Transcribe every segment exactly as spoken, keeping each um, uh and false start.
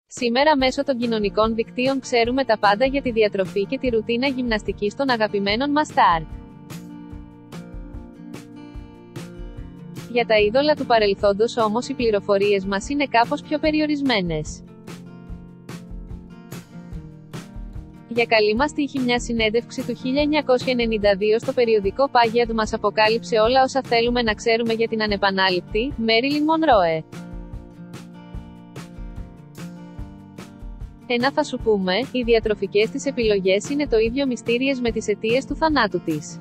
Σήμερα μέσω των κοινωνικών δικτύων ξέρουμε τα πάντα για τη διατροφή και τη ρουτίνα γυμναστικής των αγαπημένων μας στάρ. Για τα είδωλα του παρελθόντος όμως οι πληροφορίες μας είναι κάπως πιο περιορισμένες. Για καλή μας τύχη μια συνέντευξη του χίλια εννιακόσια ενενήντα δύο στο περιοδικό Pageant μας αποκάλυψε όλα όσα θέλουμε να ξέρουμε για την ανεπανάληπτη Μέριλιν Μονρόε. Ένα θα σου πούμε, οι διατροφικές της επιλογές είναι το ίδιο μυστήριες με τις αιτίες του θανάτου της.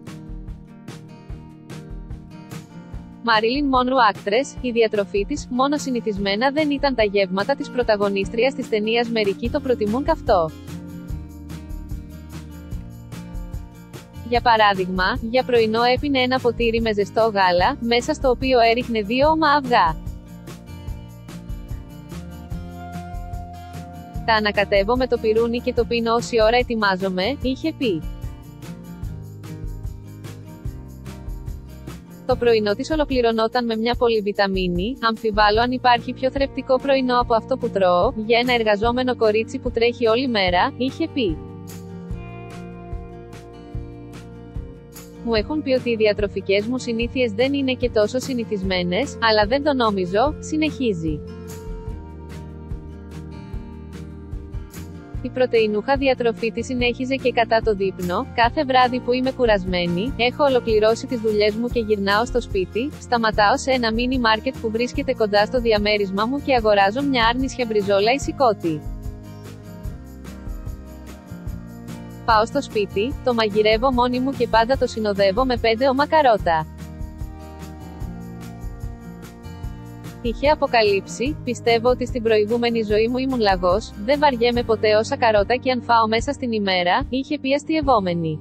Marilyn Monroe actress, η διατροφή της, μόνο συνηθισμένα δεν ήταν τα γεύματα της πρωταγωνίστριας της ταινίας «Μερικοί το προτιμούν καυτό». Για παράδειγμα, για πρωινό έπινε ένα ποτήρι με ζεστό γάλα, μέσα στο οποίο έριχνε δύο ωμά αυγά. «Τα ανακατεύω με το πιρούνι και το πίνω όση ώρα ετοιμάζομαι», είχε πει. Το πρωινό της ολοκληρωνόταν με μια πολυβιταμίνη, αμφιβάλλω αν υπάρχει πιο θρεπτικό πρωινό από αυτό που τρώω, για ένα εργαζόμενο κορίτσι που τρέχει όλη μέρα, είχε πει. Μου έχουν πει ότι οι διατροφικές μου συνήθειες δεν είναι και τόσο συνηθισμένες, αλλά δεν το νόμιζω, συνεχίζει. Η πρωτεϊνούχα διατροφή της συνέχιζε και κατά το δείπνο, κάθε βράδυ που είμαι κουρασμένη, έχω ολοκληρώσει τις δουλειές μου και γυρνάω στο σπίτι, σταματάω σε ένα μίνι μάρκετ που βρίσκεται κοντά στο διαμέρισμά μου και αγοράζω μια άρνησια μπριζόλα ή σηκώτη. Πάω στο σπίτι, το μαγειρεύω μόνη μου και πάντα το συνοδεύω με πέντε ωμά καρότα. Είχε αποκαλύψει, πιστεύω ότι στην προηγούμενη ζωή μου ήμουν λαγός, δεν βαριέμαι ποτέ όσα καρότα και αν φάω μέσα στην ημέρα, είχε πει αστειευόμενη.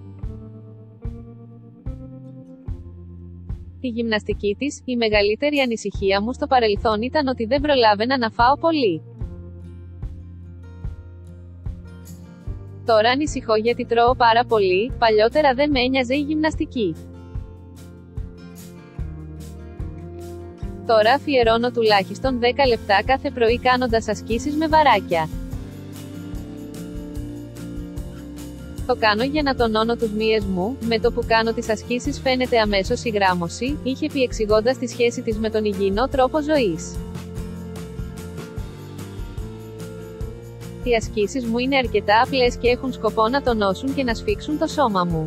Η γυμναστική της, η μεγαλύτερη ανησυχία μου στο παρελθόν ήταν ότι δεν προλάβαινα να φάω πολύ. Τώρα ανησυχώ γιατί τρώω πάρα πολύ, παλιότερα δεν με ένοιαζε η γυμναστική. Τώρα αφιερώνω τουλάχιστον δέκα λεπτά κάθε πρωί κάνοντας ασκήσεις με βαράκια. Το κάνω για να τονώνω τους μύες μου, με το που κάνω τις ασκήσεις φαίνεται αμέσως η γράμμωση, είχε πει εξηγώντας τη σχέση της με τον υγιεινό τρόπο ζωής. Οι ασκήσεις μου είναι αρκετά απλές και έχουν σκοπό να τονώσουν και να σφίξουν το σώμα μου.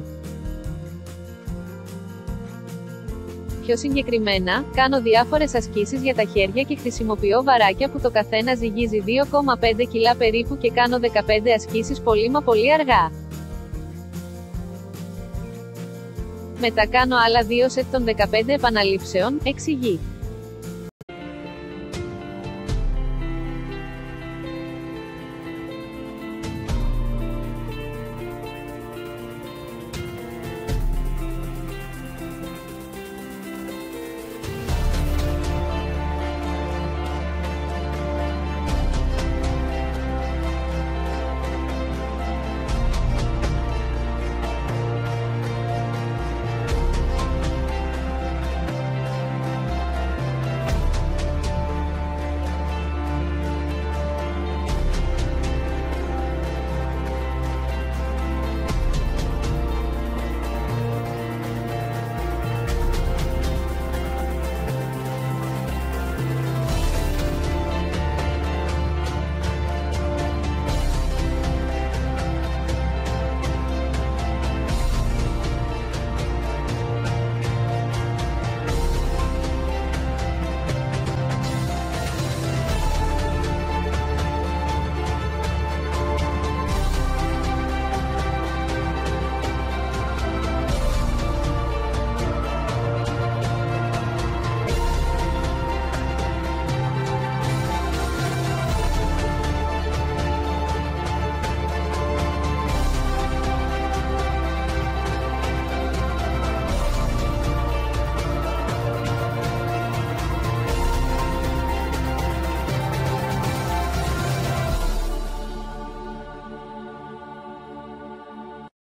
Πιο συγκεκριμένα, κάνω διάφορες ασκήσεις για τα χέρια και χρησιμοποιώ βαράκια που το καθένα ζυγίζει δύο κόμμα πέντε κιλά περίπου και κάνω δεκαπέντε ασκήσεις πολύ μα πολύ αργά. Μετά κάνω άλλα δύο σετ των δεκαπέντε επαναλήψεων, εξηγεί.